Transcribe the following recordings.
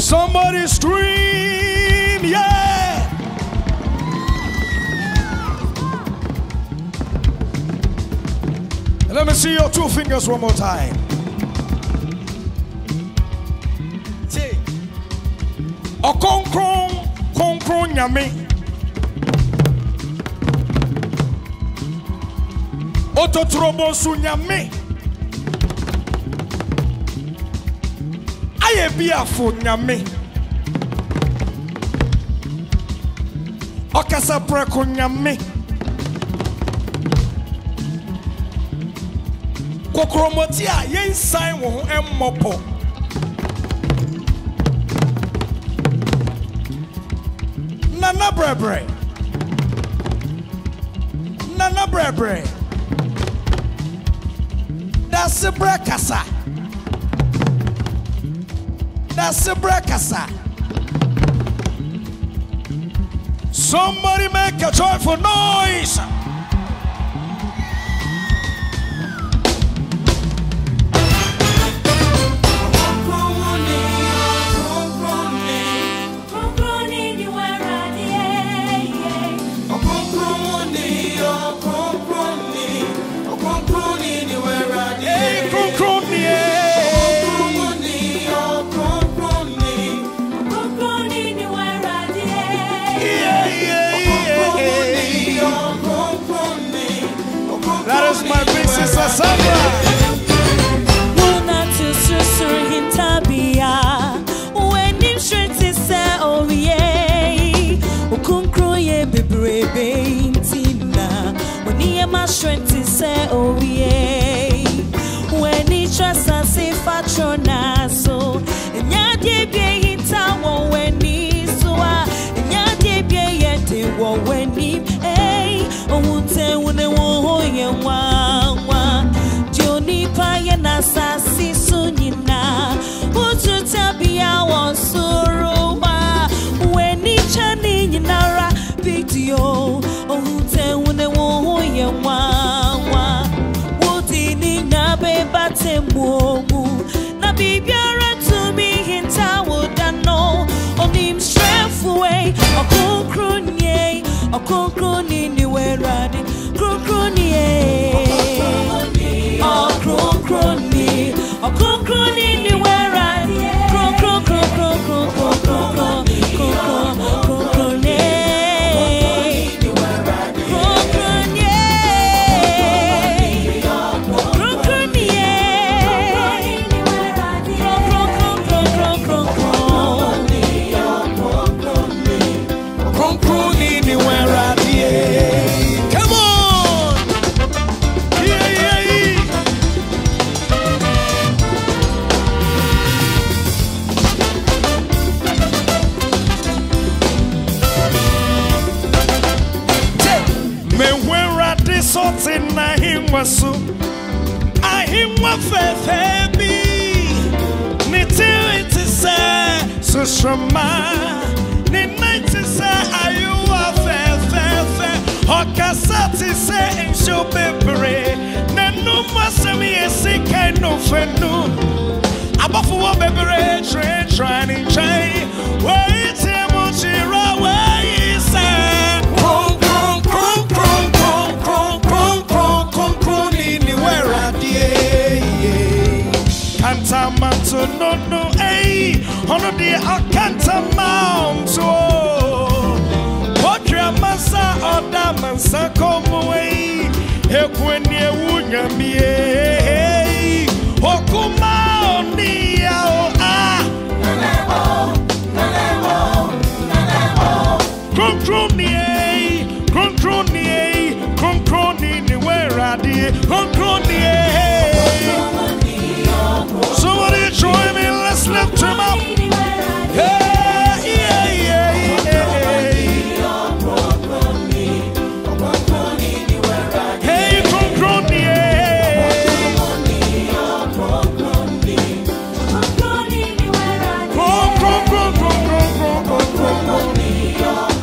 Somebody scream, yeah! Let me see your 2 fingers one more time. Say, Okonkron nyame. Ototrobo su nyame. Aye biafo nyame. Okasa preko nyame. Kokromoti a yensan wo ho emmopo. Nana brebre. Nana brebre. That's a brekasa. That's a brekasa. Somebody make a joyful noise. That is my big sister Sandra. Muna to susur hintabia. When him straight to say oh yeah. Ukunkro ye bebrebe intina. When he am straight to say oh yeah. When he trust us if I so. Nya de be hintawo when he so. Nya de be yete wo when he hey. Owunte wune wo ye wa Joni pa ye na sasi sunyina Utu tabia won suruwa Weni chani nyinara video Owunte wune wo ye wa Wuti ni ngabe bate mwomu Na bibiara to me hinta wudano Onim strength way Okunkrunye Okunkruni ni weradi Okunkruni Okunkruni Okunkruni ni weradi Sorting na himwa so ahimwa fefe bi niti iti se sushama ni night se ayuwa fefe okasati se insho bebre na numa se mi esika no fenu abafu wa bebre trying wait mo chira wait say Cantamanto no ono de acantamanto Podria masa oda mansa como ekweni ewunya mie okuma onia o a Konkroni ni weradi Konkroni somebody join me, let's lift him up. Yeah, yeah, yeah, yeah. Hey, Konkroni,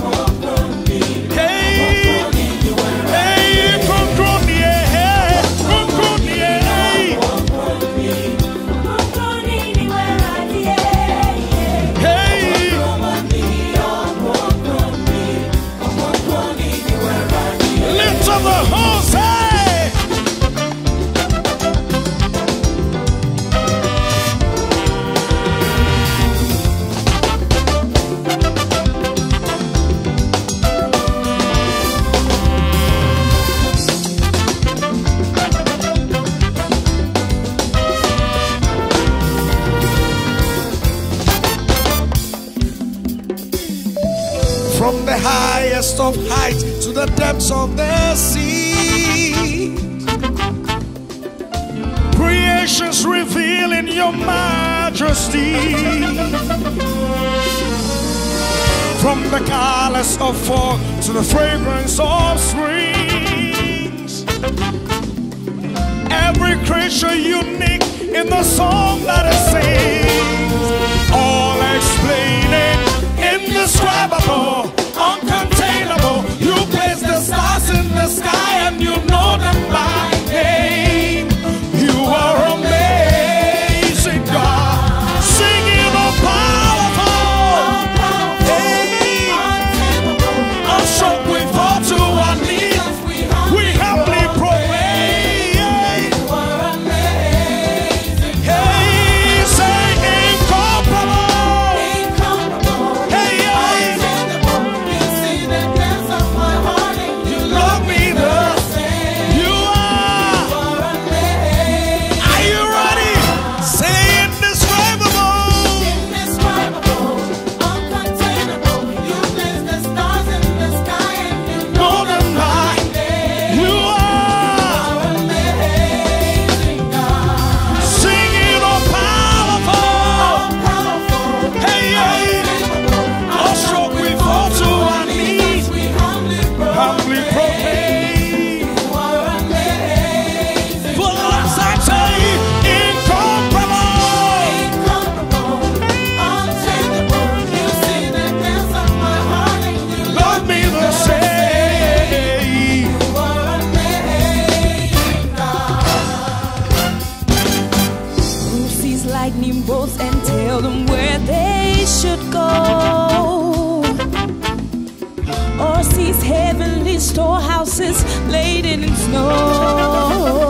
hey, Konkroni, highest of heights to the depths of the sea. Creation's revealing your majesty. From the colors of fall to the fragrance of springs. Every creature unique in the song that it sings. All explaining, indescribable, uncontainable. You place the stars in the sky and you know them by name. You are amazing, God. Singing the powerful. Hey, I'm shook, we fall to our knees. We humbly proclaim. Hey, say incomparable. Hey, you see the depths of my heart and you love me the same. You are amazing. Are you ready? Say indescribable. Indescribable, uncontainable. You place the stars in the sky and you know them by name. You are Amazing God, singing the powerful. powerful, Hey, I'm shook, we fall to our knees. we humbly Humbly proclaim. you are amazing. For us I say, incomparable. Incomparable, untamable. You see the depths of my heart and you Love me the same. are amazing God. Who sees lightning bolts and tell them where they should go? Or sees heavenly storehouses laden in snow?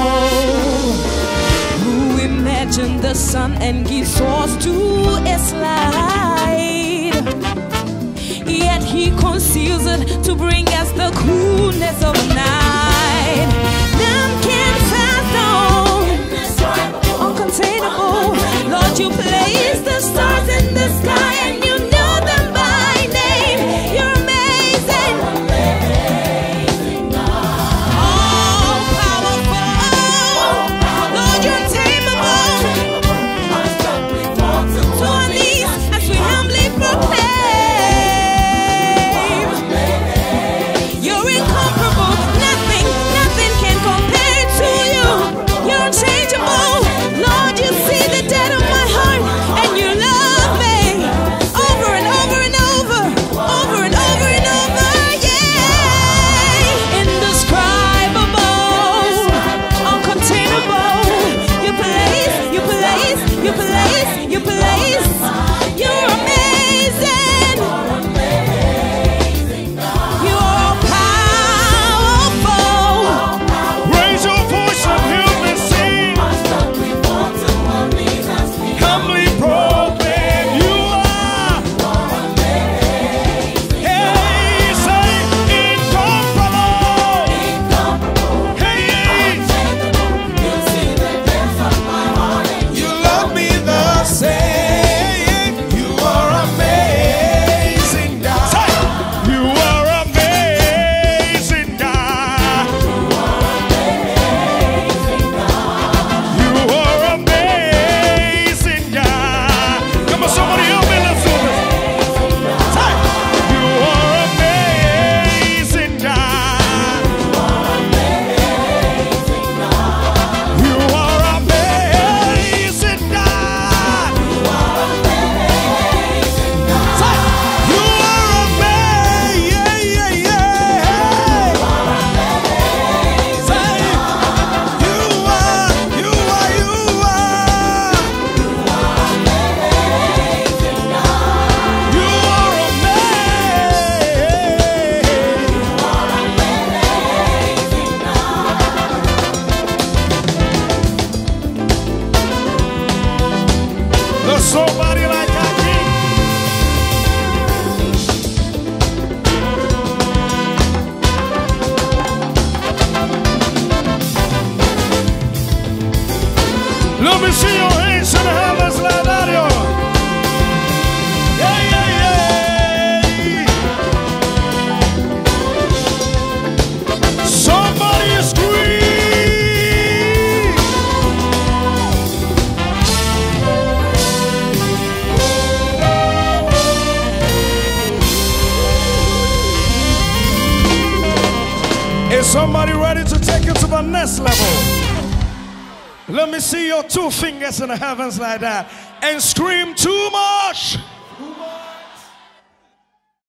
Who imagined the sun and gives source to a slide? Yet he conceals it to bring us the coolness of night. None can fathom, uncontainable. Lord, you place the stars in the sky and you know them by name. You're amazing. All powerful. Lord, you're untamable. To our knees as we humbly proclaim. You're incomparable. Nothing can compare to you. You're unchangeable. Lord, you see the dead of my heart and you love me over and over and over, over and over and over. Yeah, indescribable, uncontainable. You place. You're amazing. You are powerful. Raise your voice and hear me sing. Humbly proclaim you are. Hey, say incomparable. Hey, you love me the same. You are amazing, God. Say, you are amazing, God. You are amazing, God. Come on, somebody help me, let's do this. Say, you are amazing, God. You are amazing, God. Say, you are amazing, Say, you are. You are amazing. There's somebody like our King. Let me see your hands in the heavens, Ladario. Yeah, yeah, yeah. ready to take it to the next level? Let me see your 2 fingers in the heavens like that and scream too much.